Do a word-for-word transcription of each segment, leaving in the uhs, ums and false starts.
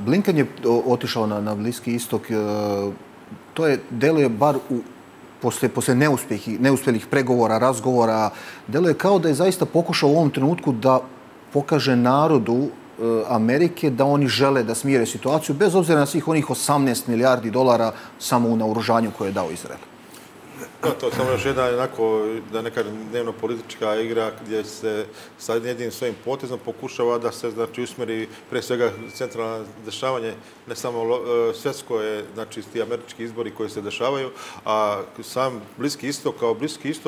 Blinken je otišao na, na Bliski istok. To je, deluje bar u, posle, posle neuspjehi, neuspjelih pregovora, razgovora, deluje kao da je zaista pokušao u ovom trenutku da pokaže narodu Amerike da oni žele da smire situaciju, bez obzira na svih onih osamnaest milijardi dolara samo u naoružanju koje je dao Izrael. Da, to je samo još jedna, jednako, da ne kažem, dnevno-politička igra gdje se sa jednim svojim potezom pokušava da se, znači, usmeri pre svega centralno dešavanje, ne samo svjetsko je, znači, ti američki izbori koji se dešavaju, a sam Bliski istok kao Bliski istok,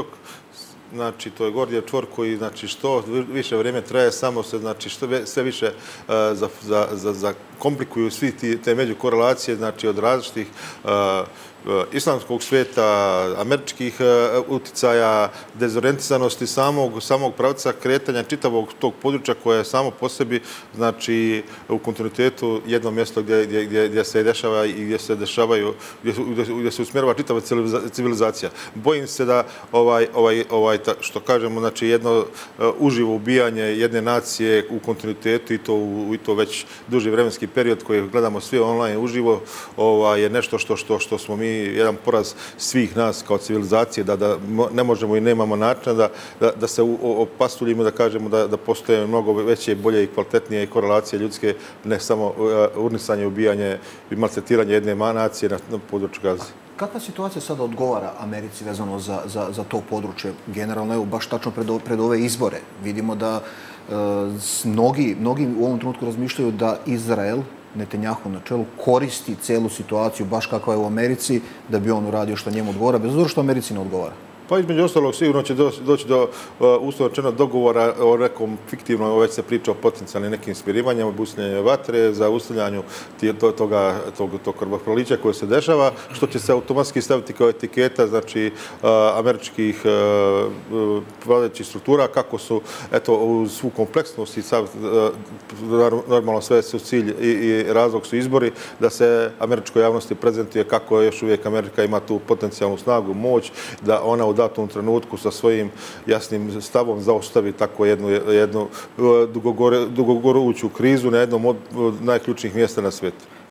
znači, to je Gordijev čvor koji, znači, što više vrijeme traje, samo se, znači, što sve više uh, za, za, za, za komplikuju svi ti, te međukorelacije, znači, od različitih uh, islamskog svijeta, američkih uticaja, dezorientisanosti samog, samog pravca kretanja čitavog tog područja koje je samo po sebi, znači, u kontinuitetu jedno mjesto gdje, gdje, gdje se dešava i gdje se dešavaju, gdje, gdje se usmjerava čitava civilizacija. Bojim se da ovaj, ovaj, ovaj što kažemo, znači, jedno uživo ubijanje jedne nacije u kontinuitetu i to, u, i to već duži vremenski period koji gledamo svi online uživo, ovaj, je nešto što, što, što smo mi jedan poraz svih nas kao civilizacije, da, da ne možemo i nemamo načina da, da, da se opastuljimo, da kažemo da, da postoje mnogo veće, bolje i kvalitetnije korelacije ljudske, ne samo urnisanje, ubijanje i maltretiranje jedne nacije na, na području Gaze. Kakva situacija sada odgovara Americi vezano za, za, za to područje? Generalno, evo, baš tačno pred, pred ove izbore. Vidimo da e, mnogi, mnogi u ovom trenutku razmišljaju da Izrael, Netanjahu na čelu, koristi celu situaciju baš kakva je u Americi da bi on uradio što njemu odgovara, bez obzira što Americi ne odgovara. Pa između ostalog sigurno će doći do uslovno rečeno dogovora o nekom fiktivnom, već se priča o potencijalnim nekim smirivanjima, busljenje vatre, za ustavljanju toga, tog, tog krvoprolića koje se dešava, što će se automatski staviti kao etiketa, znači, američkih vladajućih struktura, kako su, eto, uz svu kompleksnost i sav, normalno sve su cilj i, i razlog su izbori, da se američkoj javnosti prezentuje kako još uvijek Amerika ima tu potencijalnu snagu, moć, da ona u datom trenutku sa svojim jasnim stavom zaustavi tako jednu, jednu dugogoruću krizu na jednom od najključnijih mjesta na svijetu.